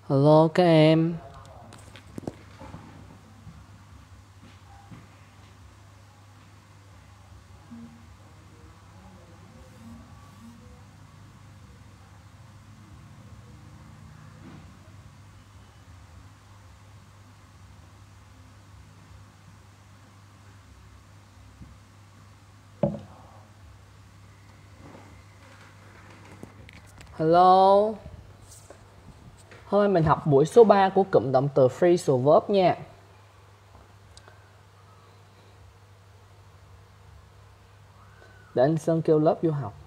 Hello các em. Hello. Hôm nay mình học buổi số 3 của cụm động từ phrasal verb nha. Để anh Sơn kêu lớp vô học.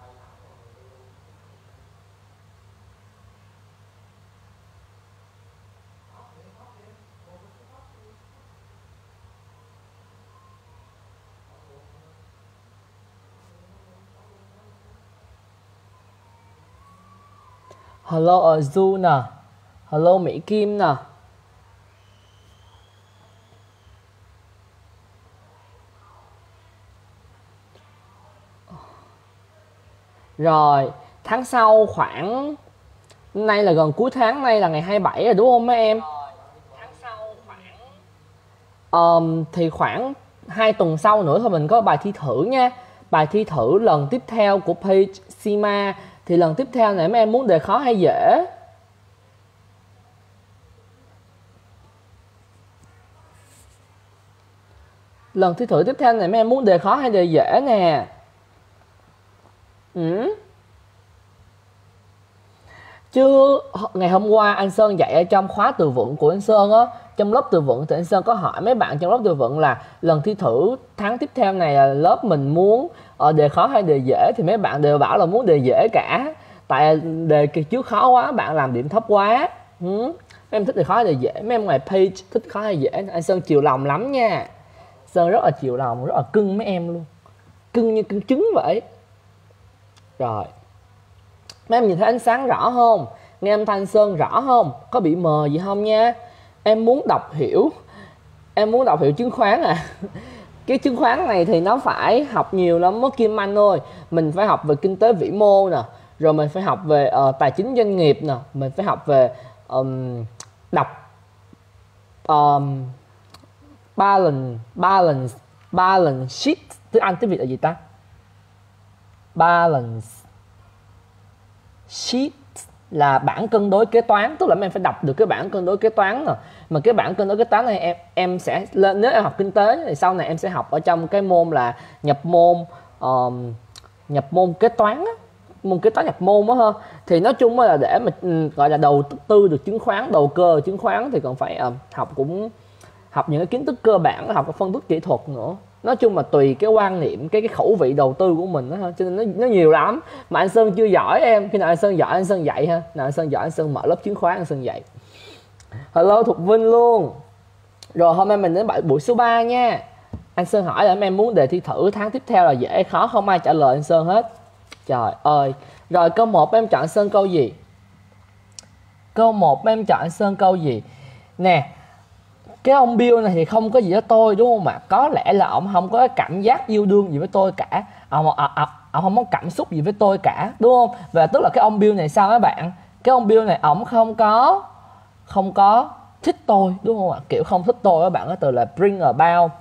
Hello ở Du nè. Hello Mỹ Kim nè. Rồi, tháng sau khoảng nay là gần cuối tháng, nay là ngày 27 rồi đúng không mấy em? Thì khoảng 2 tuần sau nữa thôi mình có bài thi thử nha. Bài thi thử lần tiếp theo của page Sima. Thì lần tiếp theo này mấy em muốn đề khó hay dễ? Lần thi thử tiếp theo này mấy em muốn đề khó hay đề dễ nè? Chứ ngày hôm qua anh Sơn dạy ở trong khóa từ vựng của anh Sơn á, trong lớp từ vựng thì anh Sơn có hỏi mấy bạn trong lớp từ vựng là lần thi thử tháng tiếp theo này là lớp mình muốn đề khó hay đề dễ, thì mấy bạn đều bảo là muốn đề dễ cả. Tại đề kỳ trước khó quá, bạn làm điểm thấp quá. Mấy em thích đề khó hay đề dễ? Mấy em ngoài page thích khó hay dễ? Anh Sơn chiều lòng lắm nha. Sơn rất là chiều lòng, rất là cưng mấy em luôn. Cưng như cưng trứng vậy. Rồi. Mấy em nhìn thấy ánh sáng rõ không? Nghe âm thanh Sơn rõ không? Có bị mờ gì không nha? Em muốn đọc hiểu chứng khoán à? Cái chứng khoán này thì nó phải học nhiều lắm mất Kim Anh ơi. Mình phải học về kinh tế vĩ mô nè, rồi mình phải học về tài chính doanh nghiệp nè, mình phải học về đọc balance sheet. Tiếng Anh tiếng Việt là gì ta? Balance sheet là bảng cân đối kế toán, tức là em phải đọc được cái bảng cân đối kế toán nè. Mà cái bảng cân đối kế toán này em sẽ lên, nếu em học kinh tế thì sau này em sẽ học ở trong cái môn là nhập môn kế toán á, môn kế toán nhập môn đó ha. Thì nói chung là để mà gọi là đầu tư được chứng khoán, đầu cơ chứng khoán thì còn phải học những cái kiến thức cơ bản, học cái phân tích kỹ thuật nữa. Nói chung là tùy cái quan niệm, cái khẩu vị đầu tư của mình đó ha, cho nên nó nhiều lắm. Mà anh Sơn chưa giỏi em, khi nào anh Sơn giỏi anh Sơn dạy ha. Nào anh Sơn giỏi anh Sơn mở lớp chứng khoán anh Sơn dạy. Hello Thục Vinh luôn. Rồi hôm nay mình đến buổi số 3 nha. Anh Sơn hỏi là em muốn đề thi thử tháng tiếp theo là dễ hay khó, không ai trả lời anh Sơn hết. Trời ơi. Rồi câu 1 em chọn Sơn câu gì? Câu 1 em chọn Sơn câu gì? Nè, cái ông Bill này thì không có gì với tôi đúng không ạ? Có lẽ là ông không có cảm giác yêu đương gì với tôi cả. Ông không có cảm xúc gì với tôi cả, đúng không? Và tức là cái ông Bill này sao các bạn? Cái ông Bill này ổng không có thích tôi, đúng không ạ? Kiểu không thích tôi các bạn, có từ là bring about.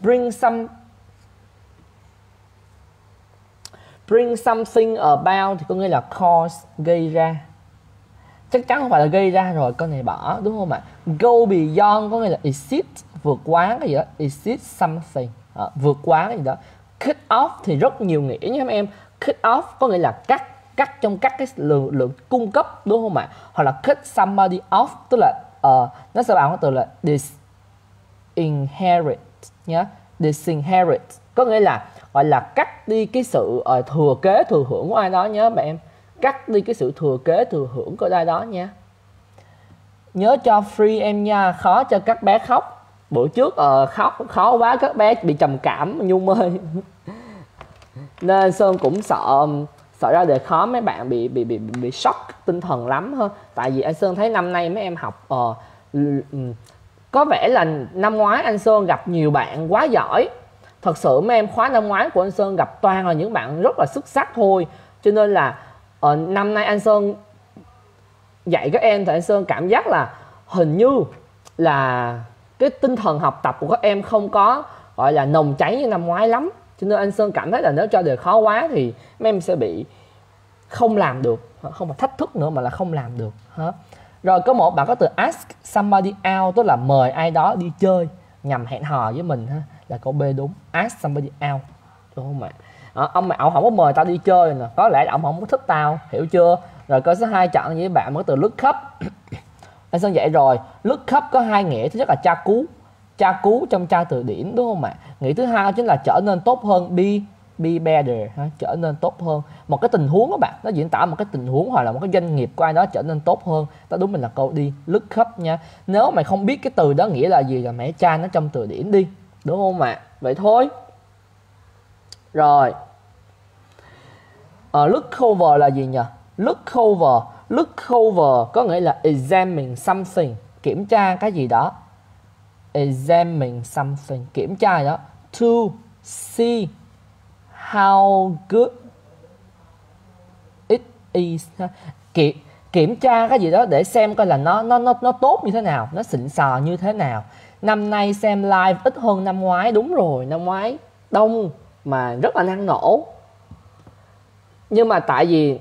Bring something about thì có nghĩa là cause, gây ra. Chắc chắn không phải là gây ra rồi, con này bỏ, đúng không ạ? Go beyond có nghĩa là exceed, vượt quá cái gì đó, exceed something, vượt quá cái gì đó. Cut off thì rất nhiều nghĩa nha em. Cut off có nghĩa là cắt trong các cái lượng cung cấp, đúng không ạ? Hoặc là cut somebody off, tức là nó sẽ bằng cái từ là disinherit nhá. Disinherit có nghĩa là gọi là cắt đi cái sự thừa kế, thừa hưởng của ai đó nhớ bạn em. Cắt đi cái sự thừa kế, thừa hưởng của ai đó nha. Nhớ cho free em nha, khó cho các bé khóc. Bữa trước khó quá các bé bị trầm cảm Nhung ơi. Nên Sơn cũng sợ ra đề khó mấy bạn bị sốc tinh thần lắm hơn. Tại vì anh Sơn thấy năm nay mấy em học có vẻ là năm ngoái anh Sơn gặp nhiều bạn quá giỏi. Thật sự mấy em khóa năm ngoái của anh Sơn gặp toàn là những bạn rất là xuất sắc thôi. Cho nên là năm nay anh Sơn dạy các em thì anh Sơn cảm giác là hình như là cái tinh thần học tập của các em không có gọi là nồng cháy như năm ngoái lắm, cho nên anh Sơn cảm thấy là nếu cho đề khó quá thì mấy em sẽ bị không làm được, không phải thách thức nữa mà là không làm được. Rồi có một bạn có từ ask somebody out, tức là mời ai đó đi chơi nhằm hẹn hò với mình, là câu B đúng, ask somebody out, đúng không ạ? Ông mẹ ổng không có mời tao đi chơi nè, có lẽ ổng không có thích tao, hiểu chưa? Rồi câu số 2 chọn với bạn có từ look up. Anh Sơn dạy rồi, look up có hai nghĩa, thứ nhất là tra cứu trong tra từ điển, đúng không ạ? Nghĩa thứ hai chính là trở nên tốt hơn, be better, trở nên tốt hơn. Một cái tình huống các bạn, nó diễn tả một cái tình huống hoặc là một cái doanh nghiệp của ai đó trở nên tốt hơn. Đó đúng mình là câu đi, look up nha. Nếu mày không biết cái từ đó nghĩa là gì là mày tra nó trong từ điển đi, đúng không ạ? Vậy thôi. Rồi. Look over là gì nhỉ? Look over có nghĩa là examine something, kiểm tra cái gì đó. Examine something, kiểm tra gì đó. To see how good it is. Kiểm tra cái gì đó để xem coi là nó tốt như thế nào, nó xịn sò như thế nào. Năm nay xem live ít hơn năm ngoái, đúng rồi, năm ngoái đông mà rất là năng nổ. Nhưng mà tại vì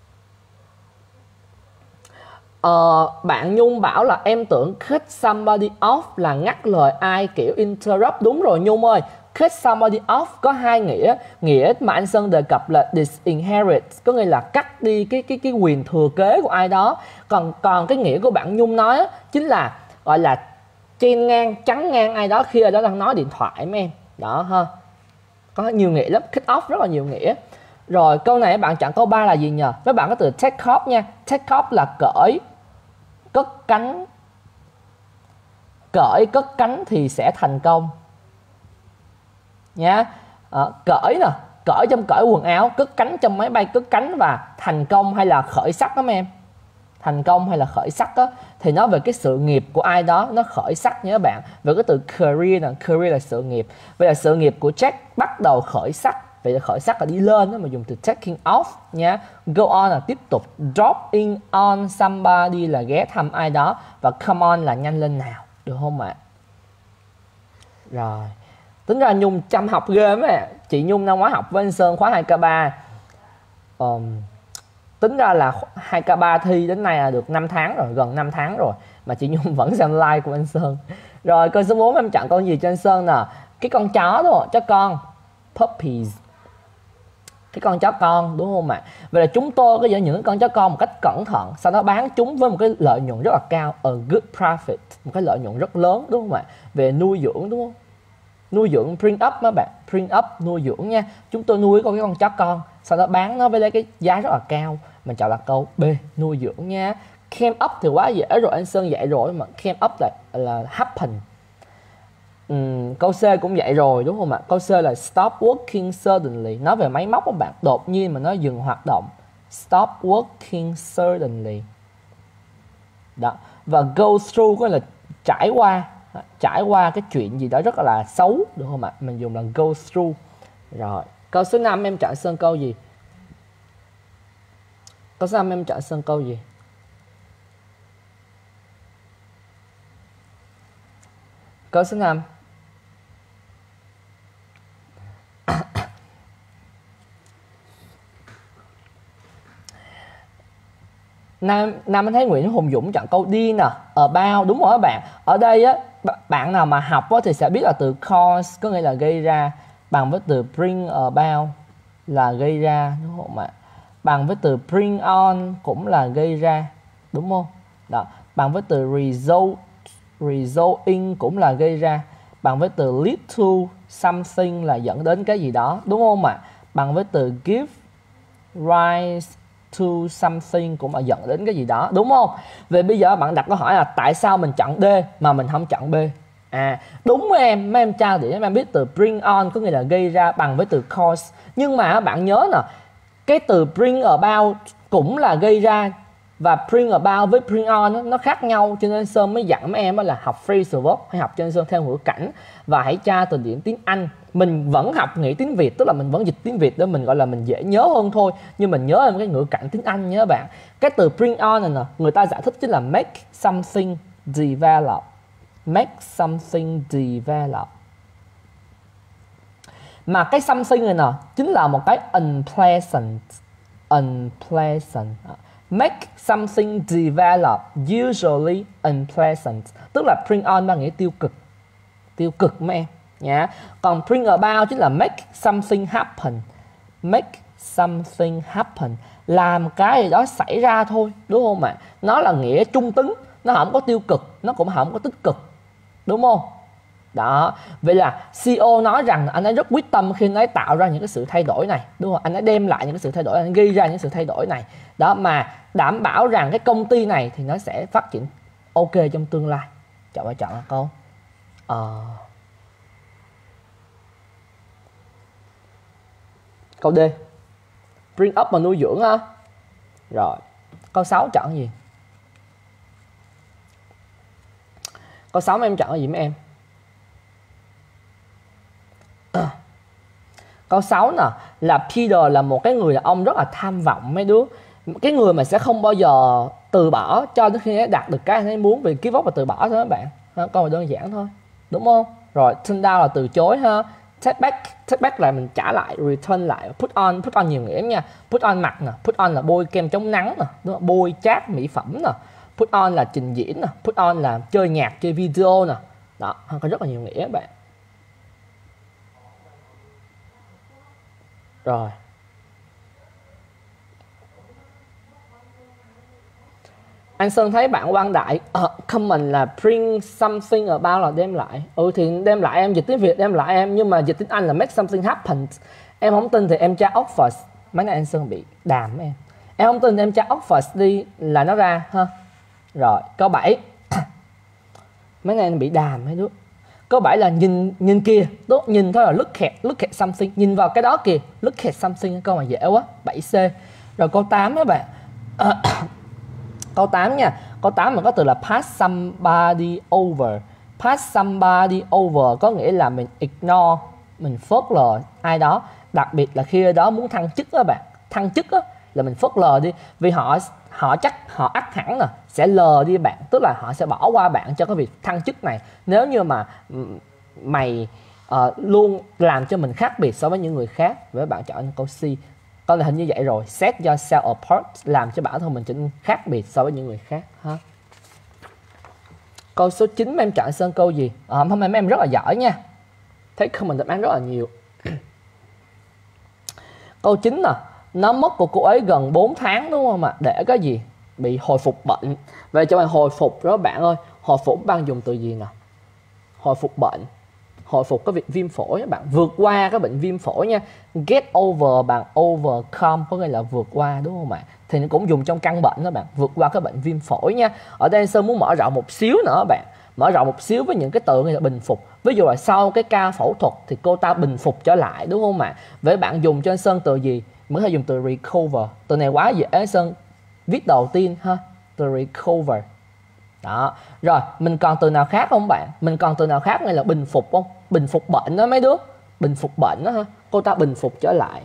bạn Nhung bảo là em tưởng cut somebody off là ngắt lời ai, kiểu interrupt. Đúng rồi Nhung ơi, cut somebody off có hai nghĩa. Nghĩa mà anh Sơn đề cập là disinherit, có nghĩa là cắt đi cái quyền thừa kế của ai đó. Còn cái nghĩa của bạn Nhung nói chính là gọi là chen ngang, chắn ngang ai đó khi ai đó đang nói điện thoại mấy em. Đó ha. Có nhiều nghĩa lắm, cut off rất là nhiều nghĩa. Rồi câu này các bạn chọn câu 3 là gì nhờ? Các bạn có từ take off nha. Take off là cởi, cất cánh. Cởi, cất cánh thì sẽ thành công nha. Cởi nè, cởi trong cởi quần áo, cất cánh trong máy bay cất cánh, và thành công hay là khởi sắc đó mấy em. Thành công hay là khởi sắc đó, thì nói về cái sự nghiệp của ai đó nó khởi sắc nha các bạn. Về cái từ career nè, career là sự nghiệp. Vậy là sự nghiệp của Jack bắt đầu khởi sắc. Vậy là khởi sắc là đi lên đó, mà dùng từ taking off nha. Go on là tiếp tục. Drop in on somebody là ghé thăm ai đó. Và come on là nhanh lên nào, được không ạ? Rồi. Tính ra Nhung chăm học ghê mấy. Chị Nhung năm ngoái học với anh Sơn khóa 2K3. Tính ra là 2K3 thi đến nay là được 5 tháng rồi, gần 5 tháng rồi, mà chị Nhung vẫn xem like của anh Sơn. Rồi câu số 4 em chọn con gì cho anh Sơn nè? Cái con chó đúng không? Chó con, puppies. Cái con chó con, đúng không ạ? Vậy là chúng tôi có giữ những con chó con một cách cẩn thận, sau đó bán chúng với một cái lợi nhuận rất là cao, a good profit, một cái lợi nhuận rất lớn, đúng không ạ? Về nuôi dưỡng, đúng không? Nuôi dưỡng, bring up các bạn, bring up, nuôi dưỡng nha. Chúng tôi nuôi cái con chó con, sau đó bán nó với lấy cái giá rất là cao. Mình chọn là câu B, nuôi dưỡng nha. Came up thì quá dễ rồi, anh Sơn dạy rồi, mà came up là happen. Câu C cũng vậy rồi, đúng không ạ? Câu C là stop working suddenly, nói về máy móc các bạn, đột nhiên mà nó dừng hoạt động. Stop working suddenly. Đó. Và go through có là trải qua cái chuyện gì đó rất là xấu, được không ạ? Mình dùng là go through. Rồi, câu số 5 em chọn Sơn câu gì? Câu số 5 em chọn Sơn câu gì? Câu số 5. Nam anh thấy Nguyễn Hùng Dũng chọn câu D nè, about, đúng rồi các bạn. Ở đây á, bạn nào mà học á, thì sẽ biết là từ cause có nghĩa là gây ra, bằng với từ bring about là gây ra, đúng không ạ? Bằng với từ bring on cũng là gây ra, đúng không? Đó, bằng với từ resulting cũng là gây ra, bằng với từ lead to something là dẫn đến cái gì đó, đúng không ạ? Bằng với từ give rise to something cũng là dẫn đến cái gì đó, đúng không? Vậy bây giờ bạn đặt câu hỏi là tại sao mình chọn D mà mình không chọn B? Đúng với em, mấy em trao để em biết từ bring on có nghĩa là gây ra, bằng với từ cause. Nhưng mà bạn nhớ nè, cái từ bring about cũng là gây ra, và bring about với bring on nó khác nhau, cho nên Sơn mới dặn mấy em là học phrasal verb, hay học cho Sơn theo ngữ cảnh, và hãy tra từ điển tiếng Anh. mình vẫn học nghĩa tiếng Việt, tức là mình vẫn dịch tiếng Việt để mình gọi là mình dễ nhớ hơn thôi, nhưng mình nhớ thêm cái ngữ cảnh tiếng Anh nha các bạn. Cái từ bring on này nè, người ta giải thích chính là make something develop. Make something develop. Mà cái something này nè chính là một cái unpleasant. Unpleasant. Make something develop, usually unpleasant. Tức là bring on mang nghĩa tiêu cực. Tiêu cực mấy em nhá. Còn bring about chính là make something happen. Make something happen, làm cái gì đó xảy ra thôi, đúng không ạ? Nó là nghĩa trung tính, nó không có tiêu cực, nó cũng không có tích cực, đúng không? Đó, vậy là CEO nói rằng anh ấy rất quyết tâm khi anh ấy tạo ra những cái sự thay đổi này, đúng không? Anh ấy đem lại những cái sự thay đổi, anh ấy gây ra những sự thay đổi này. Đó, mà đảm bảo rằng cái công ty này thì nó sẽ phát triển ok trong tương lai. Chọn phải chọn là câu câu D. Bring up mà nuôi dưỡng ha. Rồi, câu 6 chọn gì? Câu 6 em chọn cái gì mấy em? Câu 6 nè, là Peter là một cái người đàn ông rất là tham vọng mấy đứa. Cái người mà sẽ không bao giờ từ bỏ cho đến khi đạt được cái anh ấy muốn, vì give up và từ bỏ thôi các bạn. Câu này đơn giản thôi, đúng không? Rồi, turn down là từ chối ha. Take back là mình trả lại, return lại. Put on nhiều nghĩa nha. Put on mặc nè, put on là bôi kem chống nắng nè, đúng không? Bôi chát mỹ phẩm nè. Put on là trình diễn nè, put on là chơi nhạc, chơi video nè. Đó, có rất là nhiều nghĩa các bạn. Rồi. Anh Sơn thấy bạn Quang Đại comment là bring something about là đem lại. Thì đem lại em, dịch tiếng Việt đem lại em, nhưng mà dịch tiếng Anh là make something happen. Em không tin thì em tra Oxford. Mấy nay anh Sơn bị đàm em. Em không tin thì em tra Oxford đi là nó ra ha. Rồi, câu 7. Mấy nay anh bị đàm mấy đứa. Câu 7 là nhìn kia, đúng, nhìn thôi là look at something, nhìn vào cái đó kìa, look at something. Câu mà dễ quá, 7C. Rồi câu 8 các bạn. Câu 8 nha. Câu 8 mà có từ là pass somebody over. Pass somebody over có nghĩa là mình ignore, mình phớt lờ ai đó. Đặc biệt là khi ai đó muốn thăng chức đó bạn. Thăng chức đó, là mình phớt lờ đi. Vì họ ắt hẳn là sẽ lờ đi bạn. Tức là họ sẽ bỏ qua bạn cho cái việc thăng chức này. Nếu như mà mày luôn làm cho mình khác biệt so với những người khác. Với bạn chọn câu C. Câu này hình như vậy rồi. Set yourself apart, làm cho bản thân mình trở nên khác biệt so với những người khác ha. Câu số 9 mấy em chọn Sơn câu gì? Hôm nay mấy em rất là giỏi nha. Thấy comment đáp án rất là nhiều. Câu 9 nè. Nó mất của cô ấy gần 4 tháng đúng không ạ? Để cái gì? Bị hồi phục bệnh. Vậy cho mày hồi phục đó bạn ơi. Hồi phục bạn dùng từ gì nè? Hồi phục bệnh. Hồi phục cái việc viêm phổi các bạn, vượt qua cái bệnh viêm phổi nha. Get over bằng overcome có nghĩa là vượt qua, đúng không ạ? Thì nó cũng dùng trong căn bệnh đó bạn, vượt qua cái bệnh viêm phổi nha. Ở đây Sơn muốn mở rộng một xíu nữa bạn, mở rộng một xíu với những cái từ như là bình phục. Ví dụ là sau cái ca phẫu thuật thì cô ta bình phục trở lại, đúng không ạ? Vậy bạn dùng cho Sơn từ gì? Mới hay dùng từ recover. Từ này quá dễ Sơn viết đầu tiên ha, từ recover. Đó. Rồi, mình còn từ nào khác không bạn? Mình còn từ nào khác hay là bình phục không? Bình phục bệnh đó mấy đứa. Bình phục bệnh đó ha. Cô ta bình phục trở lại.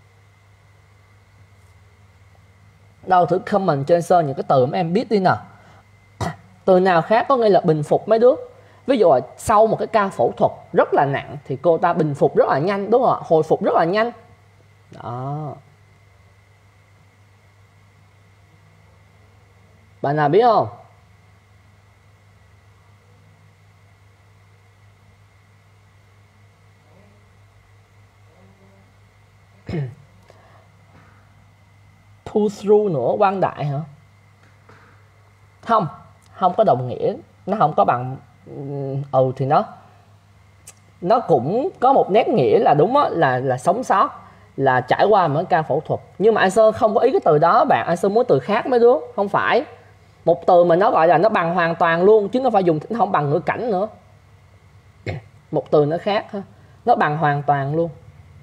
Đâu thử comment trên Sơn những cái từ mà em biết đi nào. Từ nào khác có nghĩa là bình phục mấy đứa. Ví dụ là sau một cái ca phẫu thuật rất là nặng thì cô ta bình phục rất là nhanh, đúng không ạ? Hồi phục rất là nhanh. Đó. Bạn nào biết không? Pull through nữa, Quang Đại hả? Không có đồng nghĩa, nó không có bằng. Thì nó cũng có một nét nghĩa là đúng á, là sống sót, là trải qua một ca phẫu thuật. Nhưng mà anh Sơn không có ý cái từ đó bạn, anh Sơn muốn từ khác mấy đứa. Không phải một từ mà nó gọi là nó bằng hoàn toàn luôn, chứ nó phải dùng không bằng ngữ cảnh nữa. Một từ nó khác ha, nó bằng hoàn toàn luôn.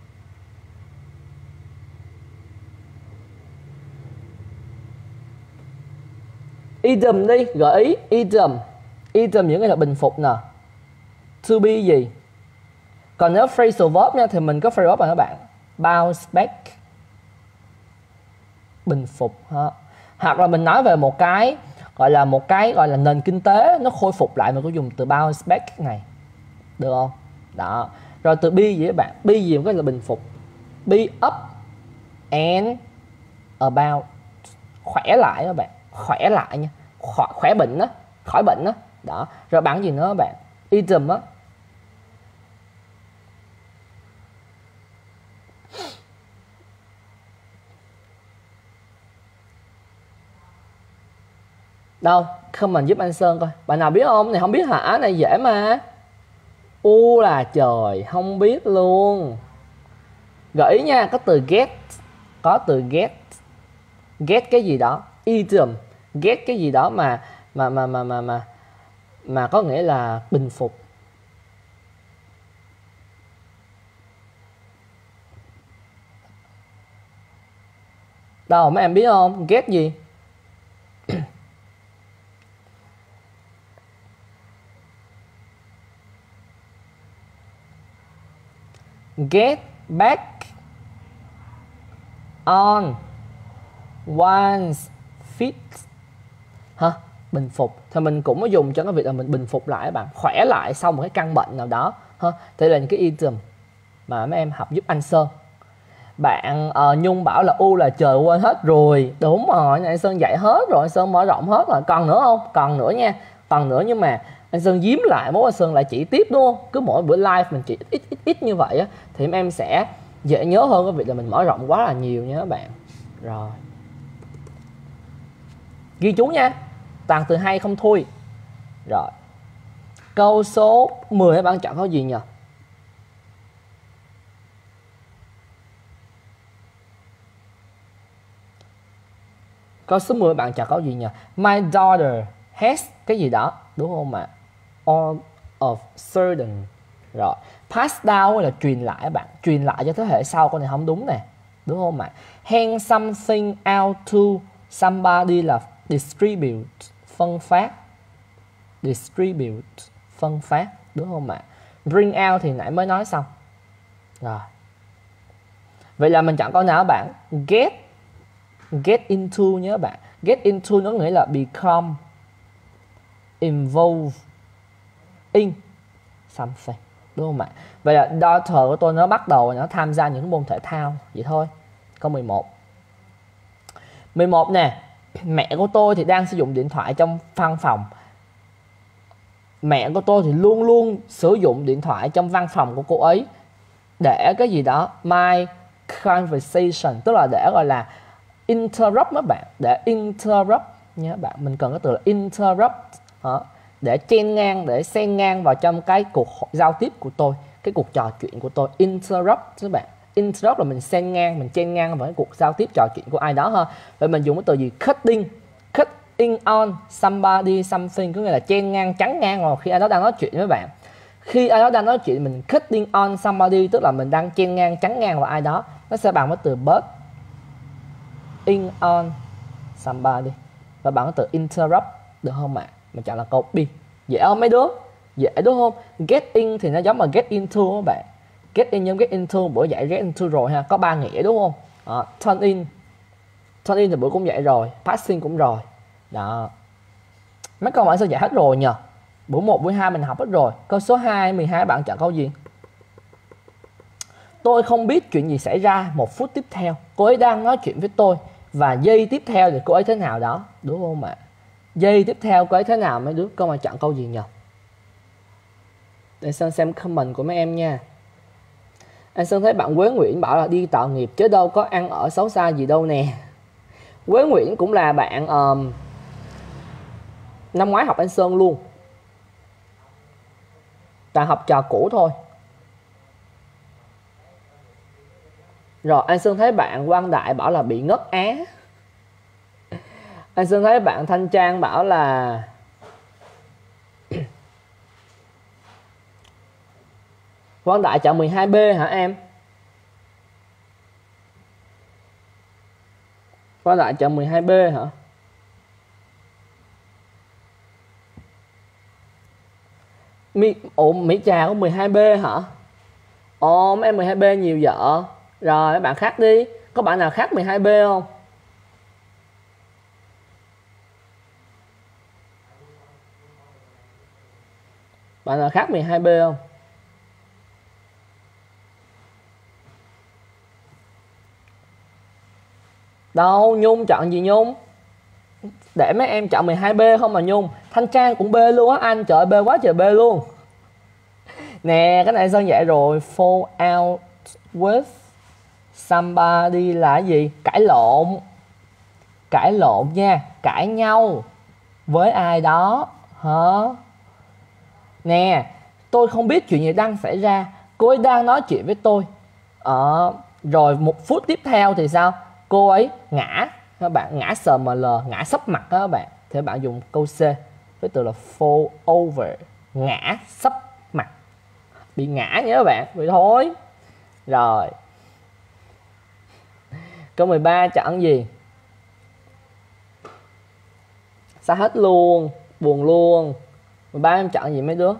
Idiom đi, gợi ý idiom những cái là bình phục nè. To be gì? Còn nếu phrasal verb nha, thì mình có phrasal verb là các bạn bounce back, bình phục ha. Hoặc là mình nói về một cái gọi là nền kinh tế nó khôi phục lại, mình có dùng từ bounce back này, được không? Đó. Rồi từ be gì các bạn? Be gì cũng có là bình phục. Be up and about, khỏe lại các bạn, khỏe lại nha, khỏe bệnh đó, khỏi bệnh đó. Đó. Rồi bạn gì nữa các bạn? Idiom á. Đâu, comment giúp anh Sơn coi. Bạn nào biết không? Này không biết hả? Này dễ mà. U là trời, không biết luôn. Gợi ý nha, có từ get. Có từ get. Get cái gì đó. Idiom. Get cái gì đó mà có nghĩa là bình phục. Đâu, mấy em biết không? Get gì? Get back on one's feet. Hả? Bình phục. Thì mình cũng có dùng cho cái việc là mình bình phục lại các bạn, khỏe lại sau một cái căn bệnh nào đó. Ha? Đây là những cái idiom mà mấy em học giúp anh Sơn. Bạn Nhung bảo là U là trời, quên hết rồi. Đúng rồi, anh Sơn dạy hết rồi, anh Sơn mở rộng hết rồi. Còn nữa không? Còn nữa nha. Còn nữa, nhưng mà anh Sơn giếm lại, mốt anh Sơn lại chỉ tiếp đúng không? Cứ mỗi bữa live mình chỉ ít như vậy á, thì em sẽ dễ nhớ hơn cái việc là mình mở rộng quá là nhiều nha các bạn. Rồi, ghi chú nha, toàn từ hay không thôi. Rồi, câu số 10 các bạn chọn câu gì nhỉ? Câu số 10 bạn chọn câu gì nhỉ? My daughter has cái gì đó, đúng không ạ? All of certain. Rồi, pass down là truyền lại bạn, truyền lại cho thế hệ sau. Câu này không đúng nè, đúng không ạ? Hand something out to somebody là distribute, phân phát. Distribute, phân phát, đúng không ạ? Bring out thì nãy mới nói xong. Rồi, vậy là mình chọn câu nào các bạn? Get into nhớ bạn. Get into nó nghĩa là become, involve in something, đúng không ạ? Vậy là daughter của tôi nó bắt đầu nó tham gia những môn thể thao, vậy thôi. Câu 11. 11 nè. Mẹ của tôi thì đang sử dụng điện thoại trong văn phòng. Mẹ của tôi thì luôn luôn sử dụng điện thoại trong văn phòng của cô ấy để cái gì đó, my conversation, tức là để gọi là interrupt các bạn, để interrupt nha bạn. Mình cần cái từ là interrupt đó, để chen ngang, để xen ngang vào trong cái cuộc giao tiếp của tôi, cái cuộc trò chuyện của tôi. Interrupt các bạn. Interrupt là mình xen ngang, mình chen ngang vào cái cuộc giao tiếp trò chuyện của ai đó ha. Vậy mình dùng cái từ gì? Cutting on somebody something, có nghĩa là chen ngang, chắn ngang vào khi ai đó đang nói chuyện với bạn. Khi ai đó đang nói chuyện, mình cutting on somebody, tức là mình đang chen ngang, chắn ngang vào ai đó. Nó sẽ bằng với từ butt in on somebody, và bằng cái từ interrupt, được không ạ? Mình chọn là câu B. Dễ không mấy đứa? Dễ đúng không? Get in thì nó giống mà get into các bạn. Get in giống get into, bữa dạy get into rồi ha, có 3 nghĩa đúng không? Turn in thì bữa cũng dạy rồi, passing cũng rồi. Đó. Mấy câu hỏi sao dạy hết rồi nhờ? Bữa 1, bữa 2 mình học hết rồi. Câu số 2, 12 bạn chọn câu gì? Tôi không biết chuyện gì xảy ra 1 phút tiếp theo. Cô ấy đang nói chuyện với tôi, và giây tiếp theo thì cô ấy thế nào đó, đúng không ạ? Giây tiếp theo cô ấy thế nào mấy đứa? Câu mà chọn câu gì nhỉ? Để xem comment của mấy em nha. Anh Sơn thấy bạn Quế Nguyễn bảo là đi tạo nghiệp chứ đâu có ăn ở xấu xa gì đâu nè. Quế Nguyễn cũng là bạn năm ngoái học anh Sơn luôn, toàn học trò cũ thôi. Rồi, anh Sơn thấy bạn Quang Đại bảo là bị ngất á. Anh Sơn thấy bạn Thanh Trang bảo là Quang Đại chọn 12B hả em? Quang Đại chọn 12B hả? Mỹ Trà có 12B hả? Ồ, em 12B nhiều vợ. Rồi các bạn khác đi. Có bạn nào khác 12B không? Bạn nào khác 12B không? Đâu, Nhung chọn gì Nhung? Để mấy em chọn 12B không mà Nhung. Thanh Trang cũng B luôn á anh. Trời ơi, B quá trời B luôn. Nè, cái này Sơn dạy rồi. Fall out with somebody là gì? Cãi lộn. Cãi lộn nha. Cãi nhau với ai đó. Hả? Nè, tôi không biết chuyện gì đang xảy ra. Cô ấy đang nói chuyện với tôi. Rồi 1 phút tiếp theo thì sao? Cô ấy ngã. Các bạn ngã SML, ngã sấp mặt đó các bạn. Thì các bạn dùng câu C với từ là fall over, ngã sấp mặt. Bị ngã nha các bạn. Vậy thôi. Rồi. Câu 13 chọn gì? Sao hết luôn, buồn luôn. 13 em chọn gì mấy đứa?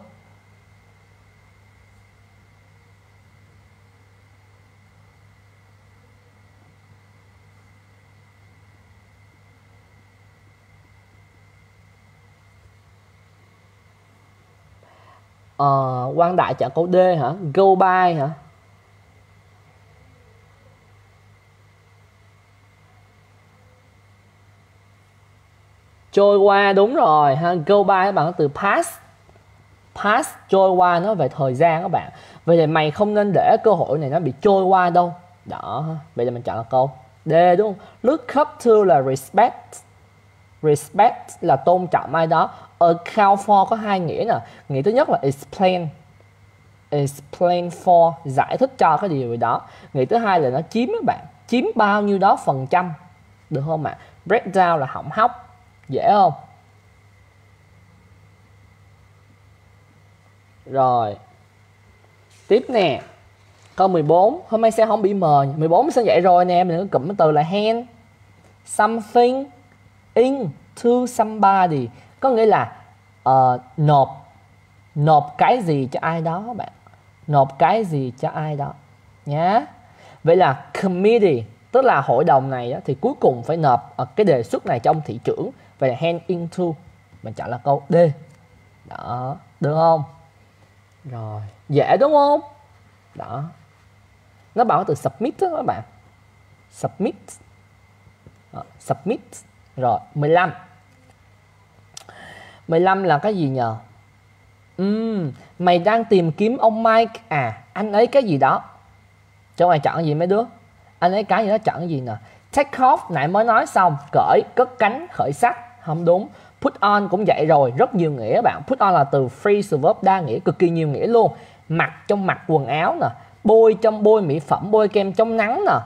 Quang Đại chọn câu D hả? Go by hả? Trôi qua, đúng rồi ha. Go by các bạn có từ pass. Pass, trôi qua, nó về thời gian các bạn. Vậy thì mày không nên để cơ hội này nó bị trôi qua đâu. Đó, vậy là mình chọn là câu D đúng không? Look up to là respect. Respect là tôn trọng ai đó. Account for có 2 nghĩa nè. Nghĩa thứ nhất là explain. Explain for, giải thích cho cái điều gì đó. Nghĩa thứ hai là nó chiếm các bạn. Chiếm bao nhiêu đó phần trăm. Được không ạ? Breakdown là hỏng hóc. Dễ không? Rồi. Tiếp nè. Câu 14. Hôm nay sẽ không bị mờ. 14 sẽ dạy rồi nè. Mình có cụm từ là hand. Something into somebody. Có nghĩa là nộp. Nộp cái gì cho ai đó các bạn. Nộp cái gì cho ai đó. Nhá. Vậy là committee, tức là hội đồng này thì cuối cùng phải nộp cái đề xuất này cho ông thị trưởng. Vậy là hand into. Mình chọn là câu D. Đó. Được không? Rồi. Dễ đúng không? Đó. Nó bảo từ submit đó các bạn. Submit. Đó. Submit. Rồi. 15. 15 là cái gì nhờ? Mày đang tìm kiếm ông Mike. À, anh ấy cái gì đó. Cho mày chọn gì mấy đứa? Anh ấy cái gì đó chọn cái gì nè? Take off, nãy mới nói xong. Cởi, cất cánh, khởi sắc. Không đúng. Put on cũng vậy rồi, rất nhiều nghĩa bạn. Put on là từ phrasal verb đa nghĩa, cực kỳ nhiều nghĩa luôn. Mặc trong mặc quần áo nè. Bôi trong bôi mỹ phẩm, bôi kem trong nắng nè.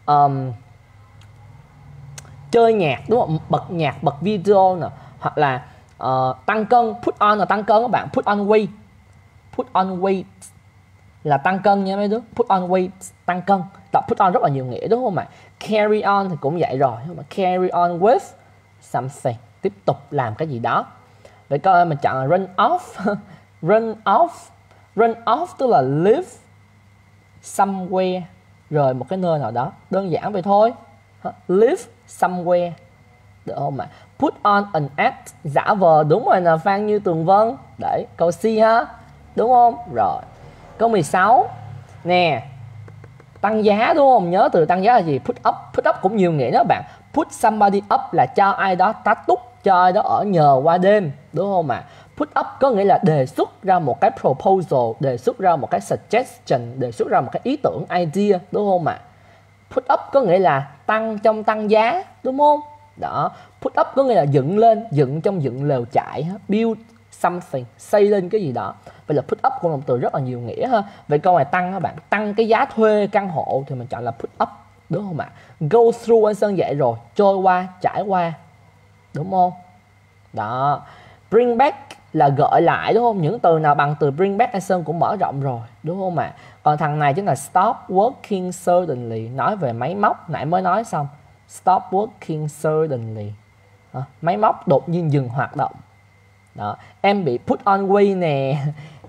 Chơi nhạc đúng không? Bật nhạc, bật video nè. Hoặc là tăng cân. Put on là tăng cân các bạn. Put on weight. Put on weight là tăng cân nha mấy đứa. Put on weight, tăng cân. Đọc put on rất là nhiều nghĩa đúng không ạ? Carry on thì cũng vậy rồi. Carry on with something. Tiếp tục làm cái gì đó. Vậy coi mình chọn là run off. Run off. Run off tức là live somewhere. Rời một cái nơi nào đó. Đơn giản vậy thôi. Live somewhere. Được không ạ? Put on an act. Giả vờ. Đúng rồi nè Phan Như Tường Vân. Đấy, câu C ha. Đúng không? Rồi. Câu 16. Nè. Tăng giá đúng không? Nhớ từ tăng giá là gì? Put up. Put up cũng nhiều nghĩa đó bạn. Put somebody up là cho ai đó tá túc, cho ai đó ở nhờ qua đêm. Đúng không ạ? Put up có nghĩa là đề xuất ra một cái proposal, đề xuất ra một cái suggestion, đề xuất ra một cái ý tưởng, idea. Đúng không ạ? Put up có nghĩa là tăng trong tăng giá. Đúng không? Đó. Put up có nghĩa là dựng lên, dựng trong dựng lều trại. Build something, xây lên cái gì đó. Vậy là put up cũng là một từ rất là nhiều nghĩa ha. Vậy câu này tăng các bạn, tăng cái giá thuê căn hộ thì mình chọn là put up. Đúng không ạ? Go through anh Sơn dạy rồi, trôi qua, trải qua. Đúng không? Đó. Bring back là gợi lại đúng không? Những từ nào bằng từ bring back anh Sơn cũng mở rộng rồi. Đúng không ạ? Còn thằng này chính là stop working suddenly. Nói về máy móc, nãy mới nói xong. Stop working suddenly. Máy móc đột nhiên dừng hoạt động. Đó. Em bị put on weight nè.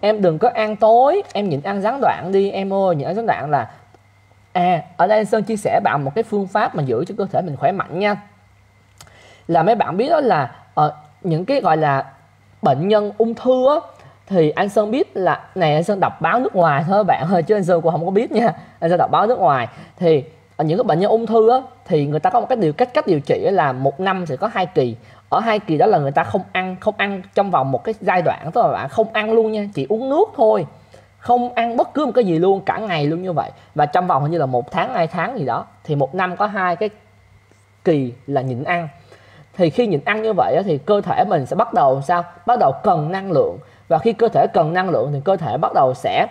em đừng có ăn tối, em nhịn ăn gián đoạn đi em ơi. Nhịn ăn gián đoạn là ở đây Sơn chia sẻ bạn một cái phương pháp mà giữ cho cơ thể mình khỏe mạnh nha. Là mấy bạn biết đó là những cái gọi là bệnh nhân ung thư á, thì anh Sơn biết là này, anh Sơn đọc báo nước ngoài thôi bạn ơi, chứ anh Sơn cũng không có biết nha. Anh Sơn đọc báo nước ngoài thì những cái bệnh nhân ung thư á, thì người ta có một cái cách điều trị là 1 năm sẽ có 2 kỳ. Ở 2 kỳ đó là người ta không ăn trong vòng một cái giai đoạn, tức là bạn không ăn luôn nha, chỉ uống nước thôi, không ăn bất cứ một cái gì luôn cả ngày luôn như vậy. Và trong vòng hình như là 1 tháng 2 tháng gì đó, thì 1 năm có 2 cái kỳ là nhịn ăn. Thì khi nhịn ăn như vậy thì cơ thể mình sẽ bắt đầu sao? Bắt đầu cần năng lượng. Và khi cơ thể cần năng lượng thì cơ thể bắt đầu sẽ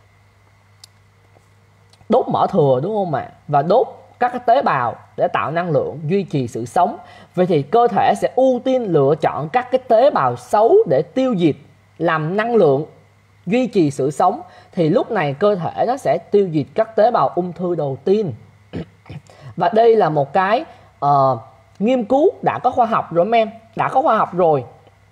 đốt mỡ thừa, đúng không ạ? Và đốt các cái tế bào để tạo năng lượng, duy trì sự sống. Vậy thì cơ thể sẽ ưu tiên lựa chọn các cái tế bào xấu để tiêu diệt, làm năng lượng, duy trì sự sống. Thì lúc này cơ thể nó sẽ tiêu diệt các tế bào ung thư đầu tiên. Và đây là một cái nghiên cứu đã có khoa học rồi em, đã có khoa học rồi.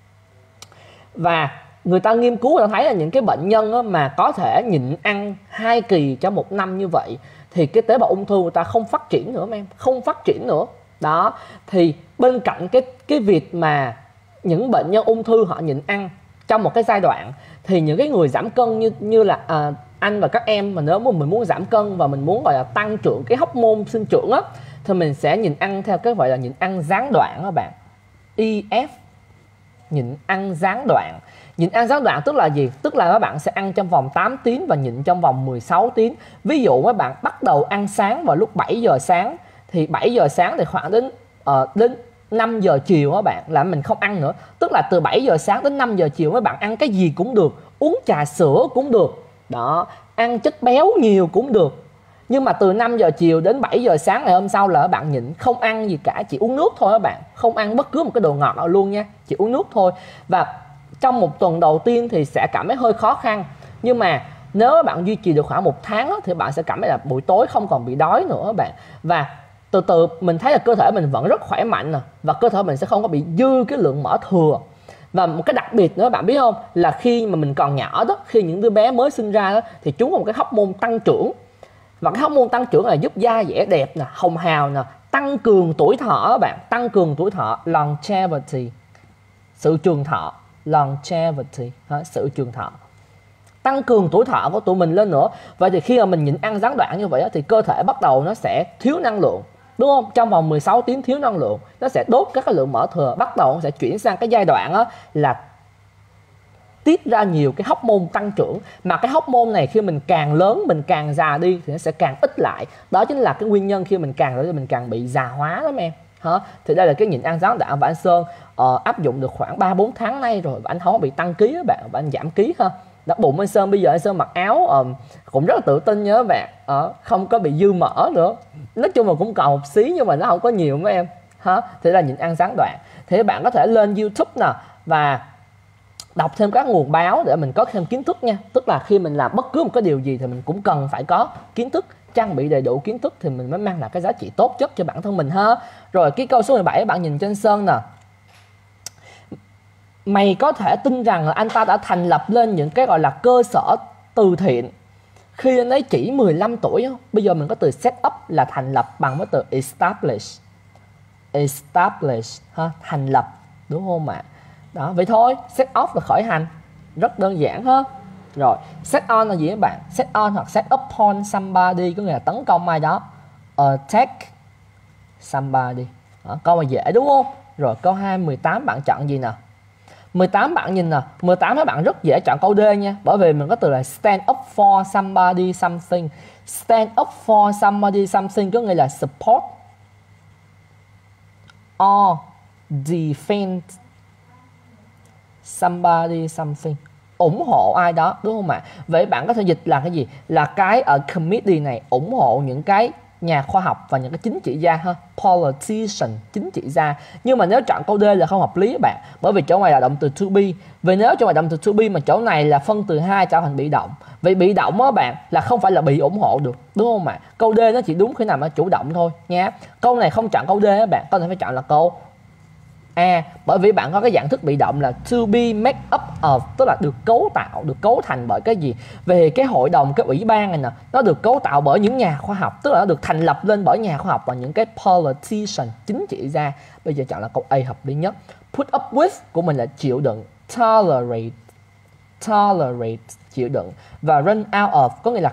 Và người ta nghiên cứu đã thấy là những cái bệnh nhân mà có thể nhịn ăn 2 kỳ cho 1 năm như vậy thì cái tế bào ung thư người ta không phát triển nữa em, không phát triển nữa. Đó, thì bên cạnh cái việc mà những bệnh nhân ung thư họ nhịn ăn trong một cái giai đoạn, thì những cái người giảm cân như là anh và các em mà nếu mà mình muốn giảm cân và mình muốn gọi là tăng trưởng cái hormone sinh trưởng á, thì mình sẽ nhịn ăn theo cái gọi là nhịn ăn gián đoạn các bạn. EF, nhịn ăn gián đoạn. Nhịn ăn gián đoạn tức là gì? Tức là các bạn sẽ ăn trong vòng 8 tiếng và nhịn trong vòng 16 tiếng. Ví dụ các bạn bắt đầu ăn sáng vào lúc 7 giờ sáng, thì 7 giờ sáng thì khoảng đến 5 giờ chiều các bạn là mình không ăn nữa. Tức là từ 7 giờ sáng đến 5 giờ chiều các bạn ăn cái gì cũng được, uống trà sữa cũng được. Đó, ăn chất béo nhiều cũng được. Nhưng mà từ 5 giờ chiều đến 7 giờ sáng ngày hôm sau là các bạn nhịn, không ăn gì cả, chỉ uống nước thôi các bạn. Không ăn bất cứ một cái đồ ngọt nào luôn nha, chỉ uống nước thôi. Và trong 1 tuần đầu tiên thì sẽ cảm thấy hơi khó khăn. Nhưng mà nếu các bạn duy trì được khoảng 1 tháng thì bạn sẽ cảm thấy là buổi tối không còn bị đói nữa các bạn. Và từ từ mình thấy là cơ thể mình vẫn rất khỏe mạnh nè, và cơ thể mình sẽ không có bị dư cái lượng mỡ thừa. Và một cái đặc biệt nữa các bạn biết không, là khi mà mình còn nhỏ đó, khi những đứa bé mới sinh ra đó, thì chúng có một cái hormone tăng trưởng. Và cái hormone tăng trưởng này giúp da dẻ đẹp nè, hồng hào nè, tăng cường tuổi thọ các bạn, tăng cường tuổi thọ, longevity, sự trường thọ, longevity, sự trường thọ, tăng cường tuổi thọ của tụi mình lên nữa. Vậy thì khi mà mình nhịn ăn gián đoạn như vậy thì cơ thể bắt đầu nó sẽ thiếu năng lượng, đúng không? Trong vòng 16 tiếng thiếu năng lượng, nó sẽ đốt các cái lượng mỡ thừa, bắt đầu nó sẽ chuyển sang cái giai đoạn là tiết ra nhiều cái hormone tăng trưởng. Mà cái hormone này khi mình càng lớn, mình càng già đi thì nó sẽ càng ít lại. Đó chính là cái nguyên nhân khi mình càng lớn thì mình càng bị già hóa lắm em. Thì đây là cái nhịn ăn gián đoạn và anh Sơn áp dụng được khoảng 3-4 tháng nay rồi, và anh không có bị tăng ký các bạn, và anh giảm ký ha. Đó, bụng anh Sơn bây giờ anh Sơn mặc áo cũng rất là tự tin nha các bạn, không có bị dư mỡ nữa. Nói chung là cũng còn một xí nhưng mà nó không có nhiều mấy em. Thì là nhịn ăn gián đoạn. Thì các bạn có thể lên YouTube nè và đọc thêm các nguồn báo để mình có thêm kiến thức nha. Tức là khi mình làm bất cứ một cái điều gì thì mình cũng cần phải có kiến thức, trang bị đầy đủ kiến thức thì mình mới mang lại cái giá trị tốt nhất cho bản thân mình ha. Rồi cái câu số 17 bạn nhìn trên Sơn nè. Mày có thể tin rằng là anh ta đã thành lập lên những cái gọi là cơ sở từ thiện khi anh ấy chỉ 15 tuổi không? Bây giờ mình có từ set up là thành lập bằng với từ establish. Establish ha, thành lập, đúng không ạ? Đó, vậy thôi, set off là khởi hành, rất đơn giản ha. Rồi, set on là gì các bạn? Set on hoặc set upon somebody có nghĩa là tấn công ai đó. Attack somebody. Đó, câu mà dễ đúng không? Rồi câu 2, 18 bạn chọn gì nè? 18 bạn nhìn nè, 18 các bạn rất dễ chọn câu D nha. Bởi vì mình có từ là stand up for somebody something. Stand up for somebody something có nghĩa là support or defend somebody something, ủng hộ ai đó, đúng không ạ? Vậy bạn có thể dịch là cái gì? Là cái ở committee này ủng hộ những cái nhà khoa học và những cái chính trị gia ha, politician, chính trị gia. Nhưng mà nếu chọn câu D là không hợp lý các bạn, bởi vì chỗ này là động từ to be. Vì nếu chỗ này động từ to be mà chỗ này là phân từ hai trở thành bị động. Vì bị động á bạn là không phải là bị ủng hộ được, đúng không ạ? Câu D nó chỉ đúng khi nào mà chủ động thôi nha. Câu này không chọn câu D các bạn, câu này phải chọn là câu Bởi vì bạn có cái dạng thức bị động là to be made up of, tức là được cấu tạo, được cấu thành bởi cái gì. Về cái hội đồng, cái ủy ban này nè, nó được cấu tạo bởi những nhà khoa học, tức là nó được thành lập lên bởi nhà khoa học và những cái politician, chính trị gia. Bây giờ chọn là câu A hợp lý nhất. Put up with của mình là chịu đựng, tolerate chịu đựng, và run out of có nghĩa là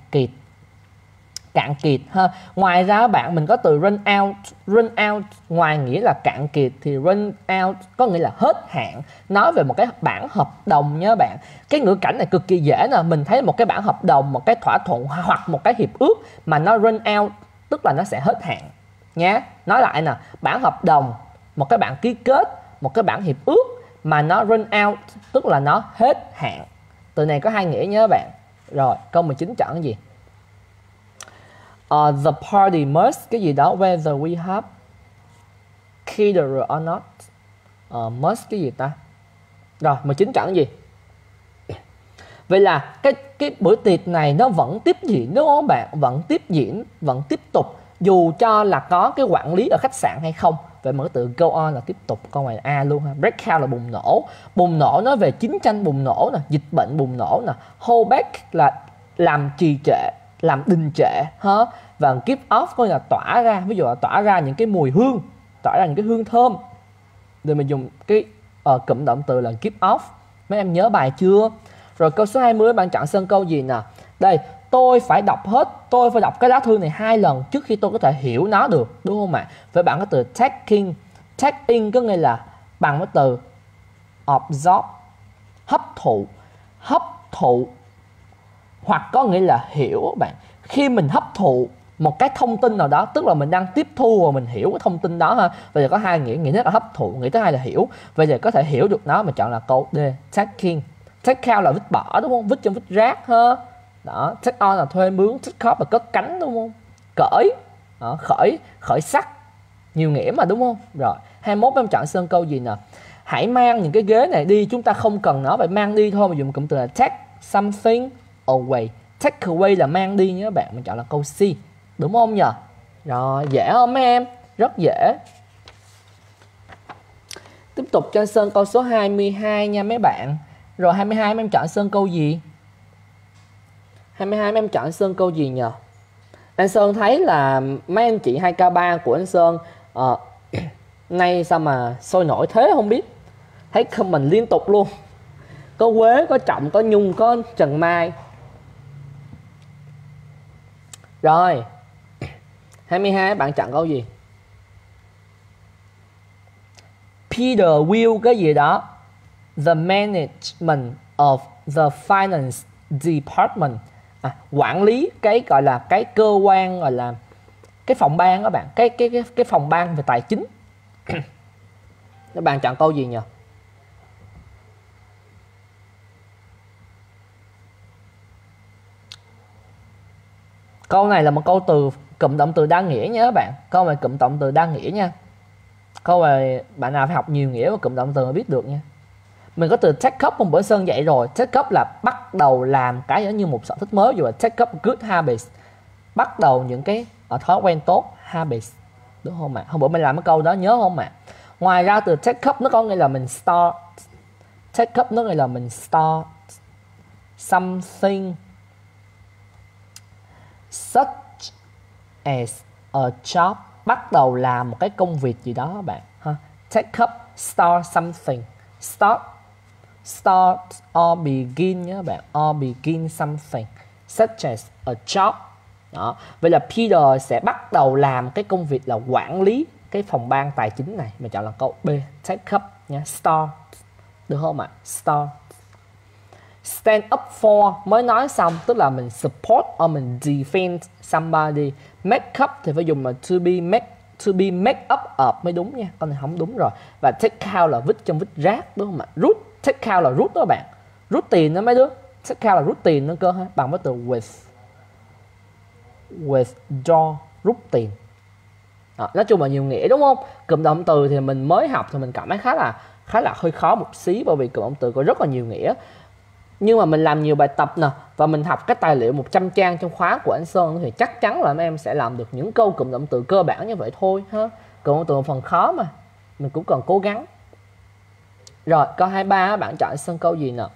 cạn kiệt ha. Ngoài ra bạn mình có từ run out ngoài nghĩa là cạn kiệt thì run out có nghĩa là hết hạn, nói về một cái bản hợp đồng nhớ bạn. Cái ngữ cảnh này cực kỳ dễ nè, mình thấy một cái bản hợp đồng, một cái thỏa thuận hoặc một cái hiệp ước mà nó run out tức là nó sẽ hết hạn nhé. Nói lại nè, bản hợp đồng, một cái bản ký kết, một cái bản hiệp ước mà nó run out tức là nó hết hạn. Từ này có hai nghĩa nhớ bạn. Rồi câu 19 chọn cái gì? The party must cái gì đó, whether we have caterer or not. Must cái gì ta? Rồi 19 chọn cái gì? Vậy là cái bữa tiệc này nó vẫn tiếp diễn đúng không bạn? Vẫn tiếp diễn, vẫn tiếp tục dù cho là có cái quản lý ở khách sạn hay không. Vậy mà cái từ go on là tiếp tục, câu này là A luôn ha. Break out là bùng nổ. Bùng nổ nói về chiến tranh bùng nổ nè, dịch bệnh bùng nổ nè. Hold back là làm trì trệ, làm đình trệ ha. Và give off có nghĩa là tỏa ra, ví dụ là tỏa ra những cái mùi hương, tỏa ra những cái hương thơm. Rồi mình dùng cái cụm động từ là give off. Mấy em nhớ bài chưa? Rồi câu số 20 bạn chọn sơn câu gì nè? Đây, tôi phải đọc cái lá thư này 2 lần trước khi tôi có thể hiểu nó được, đúng không ạ? Vậy bạn có từ take in có nghĩa là bằng với từ absorb, hấp thụ hoặc có nghĩa là hiểu bạn. Khi mình hấp thụ một cái thông tin nào đó tức là mình đang tiếp thu và mình hiểu cái thông tin đó ha. Bây giờ có hai nghĩa, nghĩa nhất là hấp thụ, nghĩa thứ hai là hiểu. Bây giờ có thể hiểu được nó mà chọn là câu D, taking. Take out là vứt bỏ đúng không? Vứt trong vứt rác ha. Đó, take on là thuê mướn, take off là cất cánh đúng không? Cởi, đó, khởi sắc, nhiều nghĩa mà đúng không? Rồi, 21 em chọn sơn câu gì nè? Hãy mang những cái ghế này đi, chúng ta không cần nó, phải mang đi thôi. Mà dùng cụm từ là take something away. Take away là mang đi nhé bạn, mình chọn là câu C, đúng không nhỉ? Rồi, dễ không mấy em? Rất dễ. Tiếp tục cho sơn câu số 22 nha mấy bạn. Rồi 22 em chọn sơn câu gì? 22 em chọn sơn câu gì nhờ? Anh Sơn thấy là mấy anh chị 2K3 của anh Sơn nay sao mà sôi nổi thế không biết. Thấy comment liên tục luôn. Có Quế, có Trọng, có Nhung, có Trần Mai. Rồi 22 bạn chọn câu gì? Peter will cái gì đó. The management of the finance department. Quản lý cái gọi là cái cơ quan, gọi là cái phòng ban các bạn, cái phòng ban về tài chính. Các bạn chọn câu gì nhỉ? Câu này là một câu từ cụm động từ đa nghĩa nha các bạn. Câu này cụm động từ đa nghĩa nha. Câu này bạn nào phải học nhiều nghĩa và cụm động từ mới biết được nha. Mình có từ take up hôm bữa Sơn dạy rồi. Take up là bắt đầu làm cái giống như một sở thích mới. Dù là take up good habits, bắt đầu những cái thói quen tốt, habits, đúng không ạ? Hôm bữa mình làm cái câu đó nhớ không ạ? Ngoài ra từ take up nó có nghĩa là mình start. Take up nó nghĩa là mình start something such as a job, bắt đầu làm một cái công việc gì đó các bạn ha. Take up, start something, start or begin nhé các bạn, or begin something such as a job. Đó. Vậy là Peter sẽ bắt đầu làm cái công việc là quản lý cái phòng ban tài chính này. Mình chọn là câu B, take up nhé, start, được không ạ? Start. Stand up for mới nói xong, tức là mình support or mình defend somebody. Make up thì phải dùng là to be make up of mới đúng nha. Con này không đúng rồi. Và take out là vứt trong vứt rác, đúng không ạ? Rút, take out là rút đó bạn. Rút tiền đó mấy đứa. Take out là rút tiền nữa cơ ha. Bằng với từ withdraw, rút tiền. Đó, nói chung là nhiều nghĩa đúng không? Cụm động từ thì mình mới học thì mình cảm thấy khá là hơi khó một xí, bởi vì cụm động từ có rất là nhiều nghĩa. Nhưng mà mình làm nhiều bài tập nè, và mình học cái tài liệu 100 trang trong khóa của anh Sơn thì chắc chắn là em sẽ làm được những câu cụm động từ cơ bản như vậy thôi ha. Cụm động từ một phần khó mà. mình cũng cần cố gắng. Rồi câu 23 bạn chọn sân câu gì nào?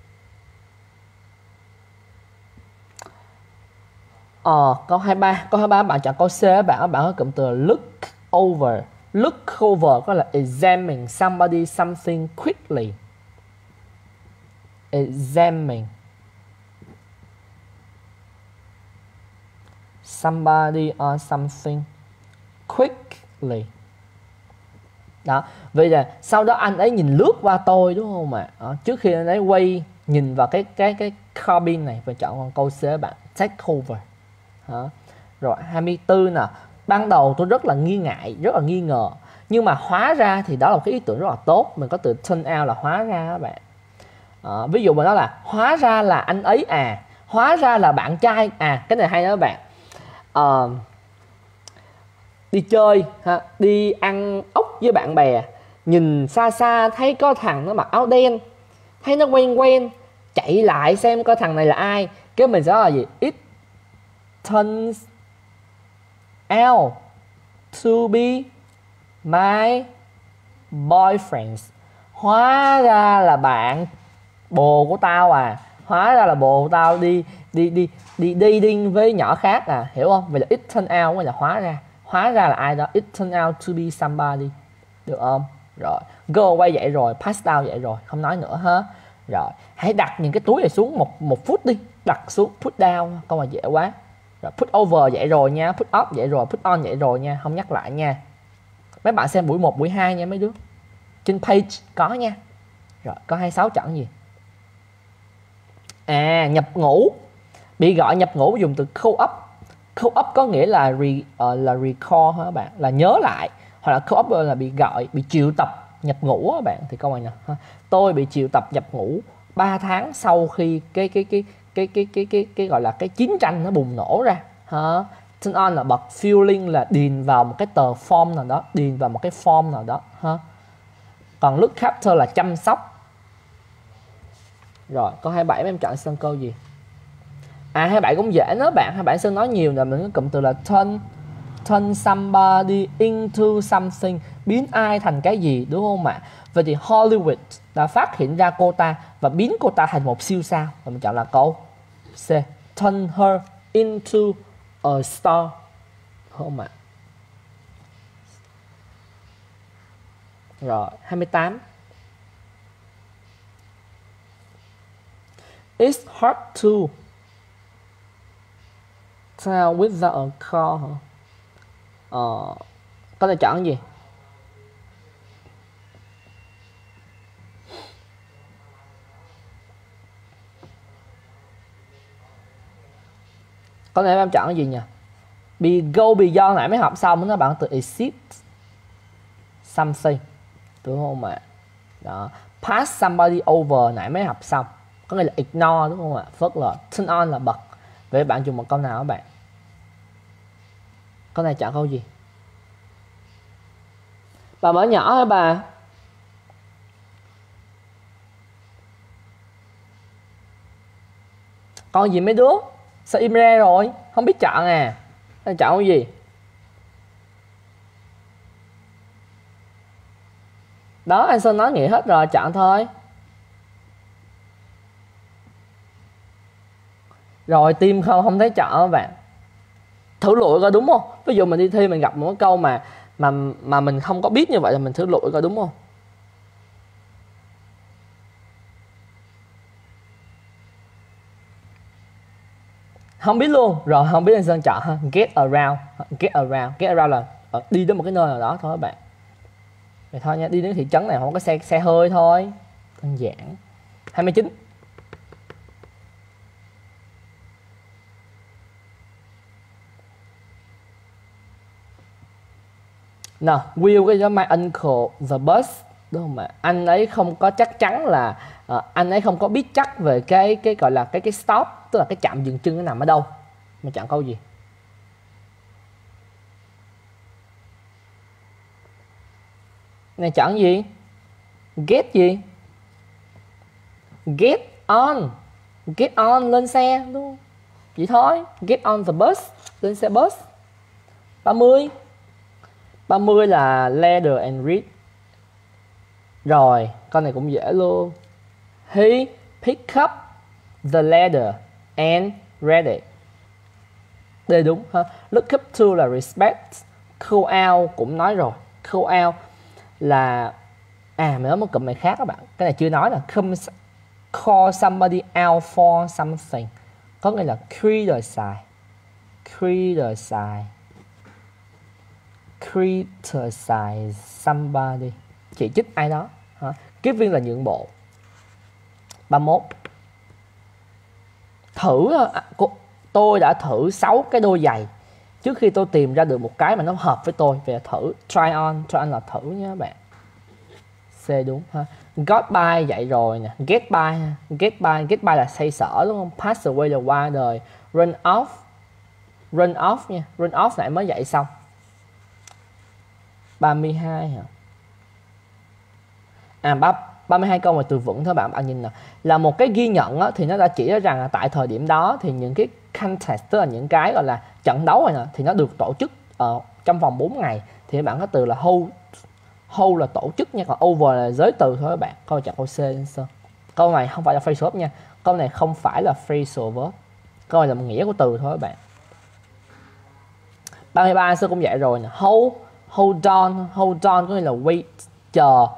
Câu 23 bạn chọn câu C. Bạn có cụm từ look over. Look over có là examine somebody something quickly. Examine somebody or something quickly. Đó, vì là sau đó anh ấy nhìn lướt qua tôi đúng không ạ? Trước khi anh ấy quay nhìn vào cái cabin này, và chọn con câu C bạn, take over. Đó. Rồi 24 nè, ban đầu tôi rất là nghi ngại, rất là nghi ngờ, nhưng mà hóa ra thì đó là một cái ý tưởng rất là tốt. Mình có từ turn out là hóa ra các bạn. Ví dụ mà đó là hóa ra là anh ấy à, hóa ra là bạn trai à, cái này hay đó các bạn. Đi chơi ha, đi ăn ốc với bạn bè, nhìn xa xa thấy có thằng nó mặc áo đen, thấy nó quen quen, chạy lại xem coi thằng này là ai, cái mình sẽ nói là gì? It turns out to be my boyfriend. Hóa ra là bạn bồ của tao à, hóa ra là bồ của tao đi dating với nhỏ khác à, hiểu không? Vậy là it turns out là hóa ra là ai đó. It turns out to be somebody, được không? Rồi go away vậy rồi, pass down vậy rồi, không nói nữa ha. Rồi hãy đặt những cái túi này xuống một phút đi, đặt xuống, put down, câu này dễ quá. Rồi put over vậy rồi nha, put up vậy rồi, put on vậy rồi nha, không nhắc lại nha. Mấy bạn xem buổi 1, buổi 2 nha mấy đứa, trên page có nha. Rồi có 26 chọn gì? Nhập ngũ. Bị gọi nhập ngũ dùng từ call up. Call up có nghĩa là recall hả các bạn, là nhớ lại, hoặc là call up là bị gọi, bị triệu tập nhập ngũ các bạn. Thì câu này nè, tôi bị triệu tập nhập ngũ 3 tháng sau khi cái gọi là cái chiến tranh nó bùng nổ ra. Turn on là bật, filling là điền vào một cái tờ form nào đó, điền vào một cái form nào đó ha. Còn look after là chăm sóc. Rồi câu 27 em chọn sân câu gì? 27 cũng dễ đó bạn. 27 sẽ nói nhiều là mình có cụm từ là turn somebody into something, biến ai thành cái gì đúng không ạ? Vậy thì Hollywood đã phát hiện ra cô ta và biến cô ta thành một siêu sao, và mình chọn là câu C, turn her into a star, không ạ? Rồi 28. It's hard to tell without a car hả? Có thể chọn gì? Có thể em chọn cái gì nhỉ? Go beyond nãy mới học xong nó bạn từ exceed something, đúng không ạ? Đó. Pass somebody over nãy mới học xong, có nghĩa là ignore đúng không ạ? Phớt lờ. Turn on là bật. Vậy bạn dùng một câu nào các bạn? Câu này chọn câu gì? Bà mở nhỏ hả bà? Con gì mấy đứa? Sao im re rồi? Không biết chọn à? Chọn cái gì? Đó, anh Sơn nói nghĩa hết rồi, chọn thôi. Rồi tim không thấy chọn các bạn. Thử lụi coi đúng không? Ví dụ mình đi thi mình gặp một cái câu mà mình không có biết như vậy, là mình thử lụi coi đúng không? Không biết luôn. Rồi không biết anh Sơn chọn ha. Get around. Get around là đi đến một cái nơi nào đó thôi các bạn. Vậy thôi nha, đi đến thị trấn này không có xe hơi thôi. Đơn giản. 29. Nào, will cái đó my uncle the bus, đúng không ạ? Anh ấy không có chắc chắn là anh ấy không có biết chắc về cái gọi là cái stop, tức là cái trạm dừng chân nó nằm ở đâu. Mà chọn câu gì? Này chọn gì? Get gì? Get on. Get on lên xe đúng không? Vậy thôi. Get on the bus, lên xe bus. 30 là leather and read. Rồi, con này cũng dễ luôn. He picked up the ladder and read it. D đúng ha. Look up to là respect. Call out cũng nói rồi. Call out là mình nói một cụm này khác các bạn. Cái này chưa nói là call somebody out for something. Có nghĩa là criticize. Criticize somebody. Chỉ trích ai đó. Giving là nhượng bộ. 31. Tôi đã thử 6 cái đôi giày trước khi tôi tìm ra được một cái mà nó hợp với tôi. Về thử, try on là thử nha các bạn. C đúng ha. Got by dạy rồi nè. Get by là xoay sở đúng không? Pass away là qua đời. Run off nha. Run off nãy mới dạy xong. 32 hả? 32 câu mà từ vựng thôi bạn. Bạn nhìn nè, là một cái ghi nhận á, thì nó đã chỉ ra rằng là tại thời điểm đó thì những cái contest, tức là những cái gọi là trận đấu này nè, thì nó được tổ chức trong vòng 4 ngày. Thì bạn có từ là hold là tổ chức nha, còn over là giới từ thôi các bạn. Câu chọn câu C. Câu này không phải là phrasal verb nha. Câu này không phải là phrasal verb. Câu này là một nghĩa của từ thôi các bạn. 33 xưa cũng vậy rồi nè. Hold on có nghĩa là wait, chờ.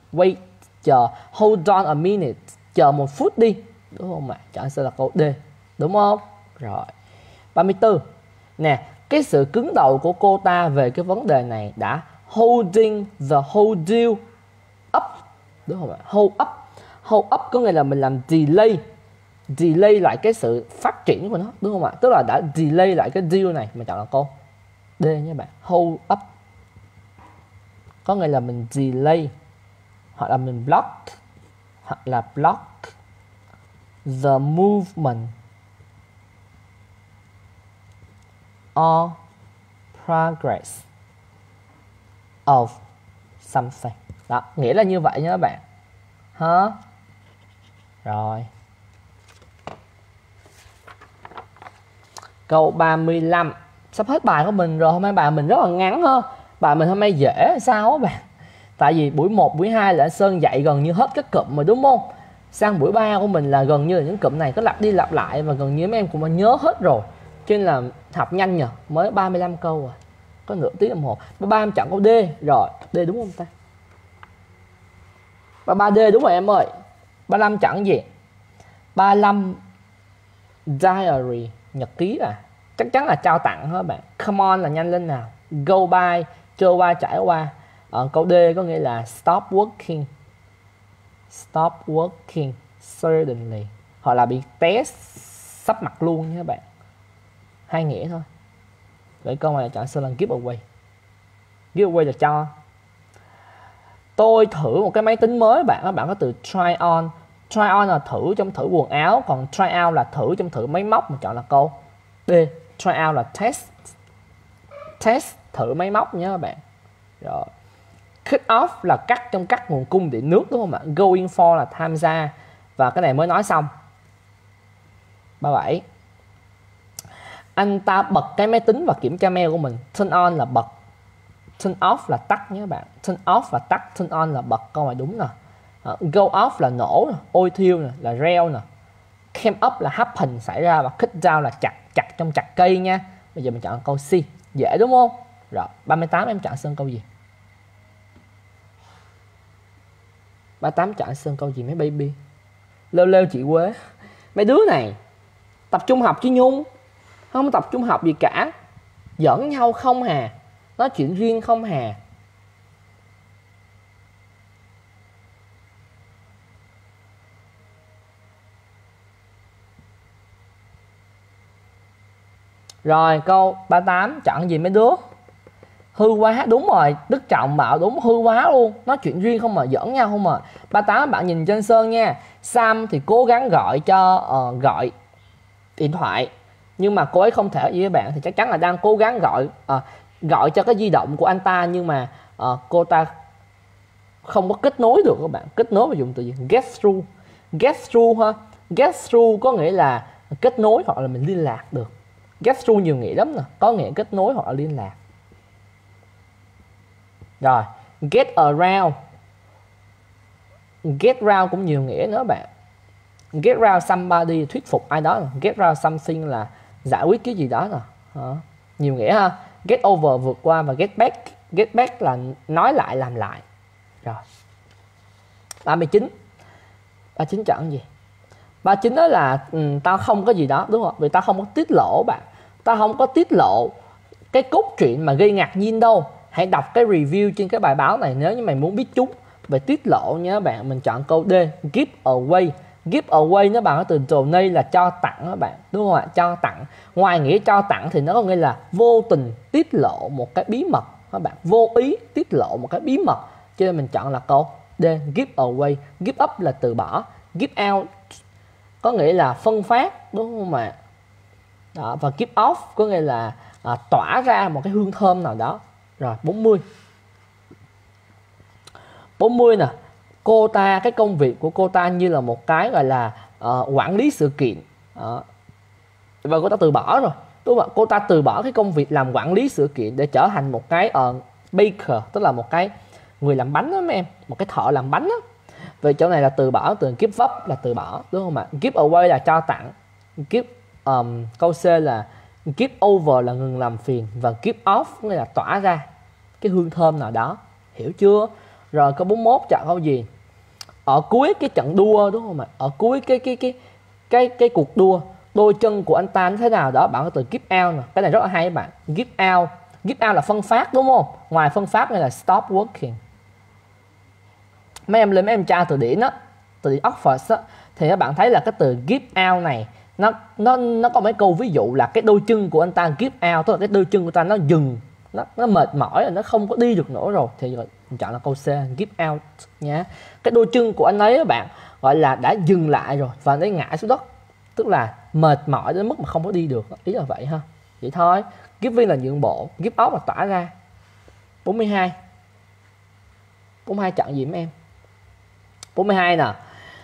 Hold on a minute, chờ 1 phút đi, đúng không ạ? Chọn sẽ là câu D, đúng không? Rồi. 34 nè, cái sự cứng đầu của cô ta về cái vấn đề này đã holding the whole deal up, đúng không ạ? Hold up có nghĩa là mình làm delay lại cái sự phát triển của nó, đúng không ạ? Tức là đã delay lại cái deal này. Mình chọn là câu D nhé bạn. Hold up có nghĩa là mình delay, hoặc là mình block the movement or progress of something. Đó, nghĩa là như vậy nha các bạn. Hả? Rồi. Câu 35. Sắp hết bài của mình rồi. Hôm nay bài mình rất là ngắn ha. Bài mình hôm nay dễ sao các bạn? Tại vì buổi 1, buổi 2 là Sơn dạy gần như hết các cụm rồi đúng không? Sang buổi 3 của mình là gần như là những cụm này có lặp đi lặp lại và gần như mấy em cũng đã nhớ hết rồi. Cho nên là học nhanh nhờ, mới 35 câu rồi. Có nửa tiếng đồng hồ. 33 em chọn câu D. Rồi, D đúng không ta? 33D đúng rồi em ơi. 35 chọn gì? 35 diary, nhật ký à? Chắc chắn là trao tặng hết bạn. Come on là nhanh lên nào. Go by, trôi qua, trải qua. Câu D có nghĩa là stop working suddenly, hoặc là bị té sắp mặt luôn nha các bạn. Hai nghĩa thôi. Vậy câu này chọn sẽ là giveaway. Giveaway là cho. Tôi thử một cái máy tính mới bạn. Các bạn có từ try on. Try on là thử trong thử quần áo, còn try out là thử trong thử máy móc. Mình chọn là câu D. Try out là test thử máy móc nha các bạn. Rồi. Cut off là cắt trong cắt nguồn cung điện nước, đúng không ạ? Going for là tham gia. Và cái này mới nói xong. 37. Anh ta bật cái máy tính và kiểm tra mail của mình. Turn on là bật, turn off là tắt nhé các bạn. Turn off là tắt, turn on là bật. Câu này đúng nè. Go off là nổ nè, ôi thiêu nè, là reo nè. Came up là happen, xảy ra. Và cut down là chặt trong chặt cây nha. Bây giờ mình chọn câu C. Dễ đúng không? Rồi, 38 em chọn Sơn câu gì? 38 chọn Sơn câu gì mấy baby? Lêu chị Quế. Mấy đứa này tập trung học chứ Nhung. Không tập trung học gì cả. Giỡn nhau không hà. Nói chuyện riêng không hà. Rồi câu 38 chọn gì mấy đứa? Hư quá, đúng rồi. Đức Trọng bảo đúng, hư quá luôn. Nói chuyện riêng không mà, giỡn nhau không mà. 38 bạn nhìn trên Sơn nha. Sam thì cố gắng gọi điện thoại, nhưng mà cô ấy không thể với bạn, thì chắc chắn là đang cố gắng gọi cho cái di động của anh ta, nhưng mà cô ta không có kết nối được các bạn. Kết nối và dùng từ gì? Get through ha. Get through có nghĩa là kết nối hoặc là mình liên lạc được. Get through nhiều nghĩa lắm nè, có nghĩa kết nối hoặc là liên lạc. Rồi, get around Get round cũng nhiều nghĩa nữa bạn. Get round somebody, thuyết phục ai đó. Get round something là giải quyết cái gì đó nè. Nhiều nghĩa ha. Get over vượt qua, và get back. Get back là nói lại, làm lại. Rồi 39 chọn gì? 39 đó là tao không có gì đó, đúng không? Vì tao không có tiết lộ bạn. Tao không có tiết lộ cái cốt truyện mà gây ngạc nhiên đâu. Hãy đọc cái review trên cái bài báo này nếu như mày muốn biết chúng về tiết lộ nhé bạn. Mình chọn câu D, give away. Give away nó bằng cái từ donate là cho tặng đó bạn, đúng không ạ? Cho tặng. Ngoài nghĩa cho tặng thì nó có nghĩa là vô tình tiết lộ một cái bí mật các bạn, vô ý tiết lộ một cái bí mật. Cho nên mình chọn là câu D, give away. Give up là từ bỏ, give out có nghĩa là phân phát, đúng không ạ? Đó, và give off có nghĩa là tỏa ra một cái hương thơm nào đó. Rồi 40 nè. Cô ta, cái công việc của cô ta như là một cái gọi là quản lý sự kiện. Và cô ta từ bỏ rồi, đúng không ạ? Cô ta từ bỏ cái công việc làm quản lý sự kiện để trở thành một cái baker, tức là một cái người làm bánh đó mấy em, một cái thợ làm bánh đó. Vậy chỗ này là từ bỏ, từ give up là từ bỏ, đúng không ạ? Give away là cho tặng, câu C là give over là ngừng làm phiền, và give off nghĩa là tỏa ra cái hương thơm nào đó, hiểu chưa? Rồi câu 41 chọn câu gì? Ở cuối cái trận đua, đúng không ạ? Ở cuối cái cuộc đua, đôi chân của anh ta như thế nào đó, bạn có từ give out nè. Cái này rất là hay các bạn. Give out là phân phát, đúng không? Ngoài phân phát này là stop working. Mấy em lên mấy em tra từ điển á, từ điển Oxford á, thì các bạn thấy là cái từ give out này nó có mấy câu ví dụ là cái đôi chân của anh ta give out, tức là cái đôi chân của ta nó dừng, nó mệt mỏi rồi, nó không có đi được nữa rồi, thì mình chọn là câu C, give out nhé. Cái đôi chân của anh ấy các bạn gọi là đã dừng lại rồi và nó ngã xuống đất, tức là mệt mỏi đến mức mà không có đi được, ý là vậy ha. Vậy thôi. Giving là nhượng bộ, give out là tỏa ra. 42 chọn gì mấy em? 42 nè.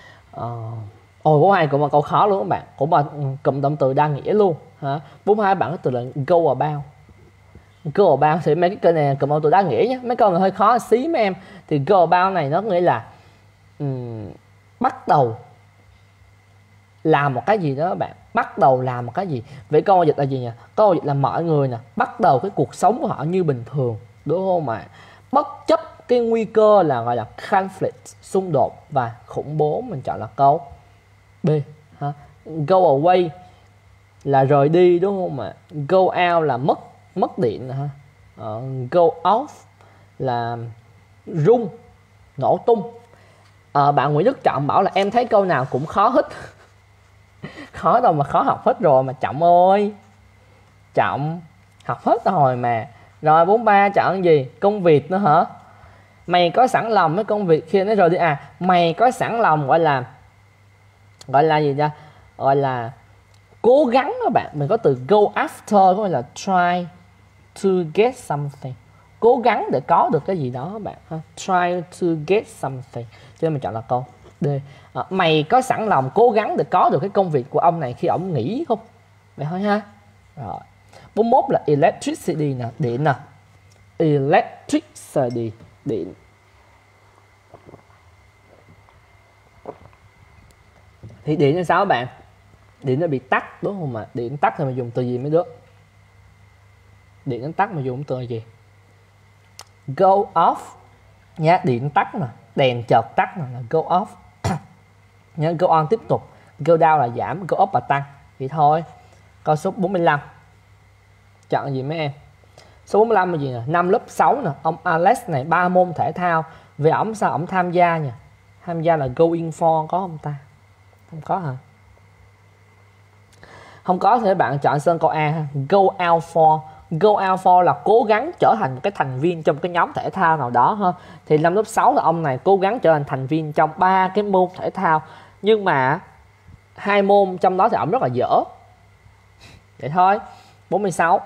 42 cũng là câu khó luôn các bạn, cũng là cụm động từ đa nghĩa luôn hả? 42 bạn có từ là go about. Go about thì mấy cái câu này cụm động từ đa nghĩa nhé, mấy câu này hơi khó xí mấy em. Thì go about này nó nghĩa là bắt đầu làm một cái gì đó các bạn, bắt đầu làm một cái gì. Vậy câu dịch là gì nhỉ? Câu dịch là mọi người nè bắt đầu cái cuộc sống của họ như bình thường, đúng không ạ? Bất chấp cái nguy cơ là gọi là conflict, xung đột và khủng bố. Mình chọn là câu B ha. Go away là rời đi, đúng không ạ? Go out là mất điện ha. Go off là rung, nổ tung. Bạn Nguyễn Đức Trọng bảo là em thấy câu nào cũng khó hết. Khó đâu mà khó, học hết rồi mà Trọng ơi. Trọng học hết rồi mà. Rồi 43 chọn gì? Công việc nữa hả? Mày có sẵn lòng với công việc khi nó rồi đi mày có sẵn lòng gọi là gì ra? Gọi là cố gắng các bạn. Mình có từ go after, có nghĩa là try to get something. Cố gắng để có được cái gì đó các bạn ha. Try to get something. Cho nên mình chọn là câu D. Mày có sẵn lòng cố gắng để có được cái công việc của ông này khi ông nghỉ không? Vậy thôi ha. Rồi 41 là electricity nè, điện nè. Electricity, điện. Thì điện là sao các bạn? Điện nó bị tắt, đúng không ạ? Điện tắt thì mình dùng từ gì mấy đứa? Điện nó tắt mà dùng từ gì? Go off nhá, điện tắt nè, đèn chợt tắt nè là go off. Nhớ go on tiếp tục, go down là giảm, go up là tăng. Vậy thôi. Câu số 45 chọn gì mấy em? Số 45 là gì nè? Năm lớp 6 nè. Ông Alex này 3 môn thể thao. Về ổng sao ổng tham gia nha? Tham gia là going for, có không ta? Không có hả? Không có thì bạn chọn sơn câu A ha. Go out for. Go out for là cố gắng trở thành một cái thành viên trong cái nhóm thể thao nào đó ha. Thì năm lớp 6 là ông này cố gắng trở thành thành viên trong 3 cái môn thể thao. Nhưng mà 2 môn trong đó thì ông rất là dở. Vậy thôi. 46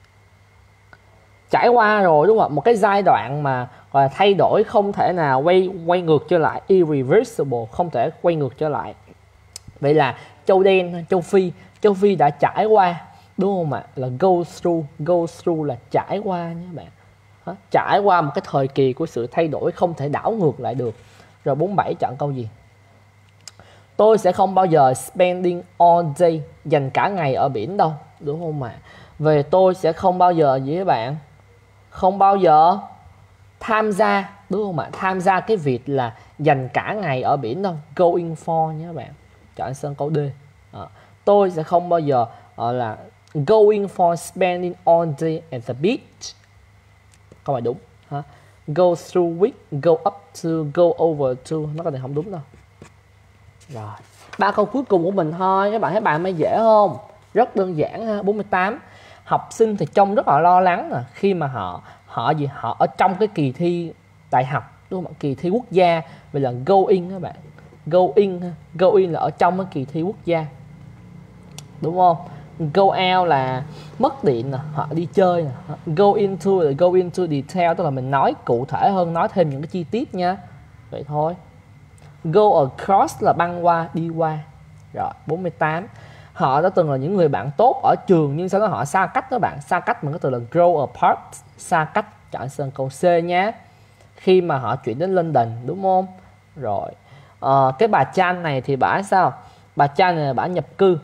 trải qua rồi, đúng không ạ? Một cái giai đoạn mà gọi là thay đổi không thể nào quay ngược trở lại, irreversible, không thể quay ngược trở lại. Vậy là châu đen, châu Phi đã trải qua, đúng không ạ? Là go through là trải qua nha bạn. Trải qua một cái thời kỳ của sự thay đổi không thể đảo ngược lại được. Rồi 47 chọn câu gì? Tôi sẽ không bao giờ spending all day, dành cả ngày ở biển đâu, đúng không ạ? Về tôi sẽ không bao giờ gì các bạn? Không bao giờ tham gia, đúng không ạ? Tham gia cái việc là dành cả ngày ở biển đâu. Going for nhé các bạn. Chọn Sơn câu D. Tôi sẽ không bao giờ là going for spending all day at the beach. Câu này đúng. Go through with, go up to, go over to. Nó có thể không đúng đâu. Rồi, 3 câu cuối cùng của mình thôi. Các bạn thấy bài mới dễ không? Rất đơn giản ha. 48. Học sinh thì trông rất là lo lắng khi mà họ ở trong cái kỳ thi đại học, đúng không? Kỳ thi quốc gia. Vậy là go in các bạn. Go in là ở trong cái kỳ thi quốc gia, đúng không? Go out là mất điện nè, họ đi chơi nè. Go into là go into detail, tức là mình nói cụ thể hơn, nói thêm những cái chi tiết nha. Vậy thôi. Go across là băng qua, đi qua. Rồi, 48. Họ đã từng là những người bạn tốt ở trường, nhưng sau đó họ xa cách các bạn. Xa cách mình có từ là grow apart, xa cách. Chọn Sơn câu C nhé. Khi mà họ chuyển đến London, đúng không? Rồi, cái bà Chan này thì bả sao? Bà Chan này bả nhập cư.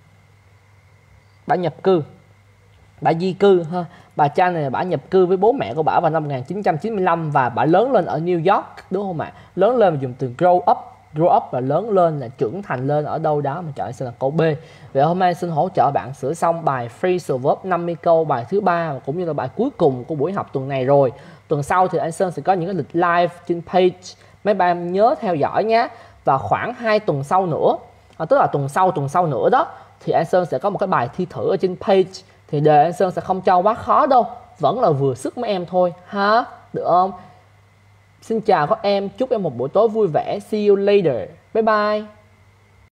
Bả di cư ha. Bà Chan này bả nhập cư với bố mẹ của bả vào năm 1995 và bả lớn lên ở New York, đúng không ạ? Lớn lên mà dùng từ grow up là lớn lên, là trưởng thành lên ở đâu đó, mà chọn sẽ là câu B. Vậy hôm nay xin hỗ trợ bạn sửa xong bài phrasal verb 50 câu, bài thứ 3 cũng như là bài cuối cùng của buổi học tuần này rồi. Tuần sau thì anh Sơn sẽ có những cái lịch live trên page, mấy bạn nhớ theo dõi nhé. Và khoảng 2 tuần sau nữa, tức là tuần sau nữa đó, thì anh Sơn sẽ có một cái bài thi thử ở trên page. Thì đề anh Sơn sẽ không cho quá khó đâu, vẫn là vừa sức mấy em thôi ha, được không? Xin chào các em, chúc em một buổi tối vui vẻ. See you later, bye bye.